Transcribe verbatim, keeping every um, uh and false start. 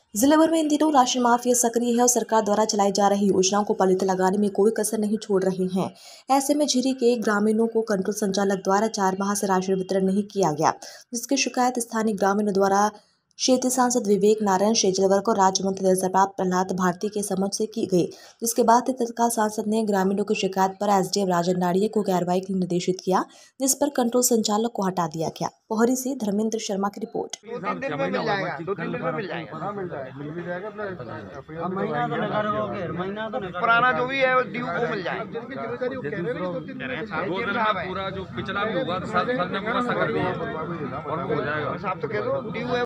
जिले भर में इन दिनों राशन माफिया सक्रिय है और सरकार द्वारा चलाई जा रही योजनाओं को पलित लगाने में कोई कसर नहीं छोड़ रहे हैं। ऐसे में झिरी के ग्रामीणों को कंट्रोल संचालक द्वारा चार माह से राशन वितरण नहीं किया गया, जिसकी शिकायत स्थानीय ग्रामीणों द्वारा क्षेत्रीय सांसद विवेक नारायण शेजलवर को राज्य मंत्री दलसपात प्रहलाद भारती के समक्ष से की गई, जिसके बाद तत्काल सांसद ने ग्रामीणों की शिकायत पर एसडीएम राजन नाड़िये को कार्रवाई के लिए निर्देशित किया, जिस पर कंट्रोल संचालक को हटा दिया गया। पोहरी से धर्मेंद्र शर्मा की रिपोर्ट। दो तीन दिन में मिल जाएगा, दो तीन दिन में मिल जाएगा। हाँ मिल जाएगा, मिल भी जाएगा। अब महीना तो नहीं करोगे, महीना तो नहीं, पुराना जो भी है ड्यू वो मिल जाएगा। पूरा जो पिछला भी होगा तो साल में पूरा कर दिया और हो जाएगा। आप तो कह दो ड्यू है।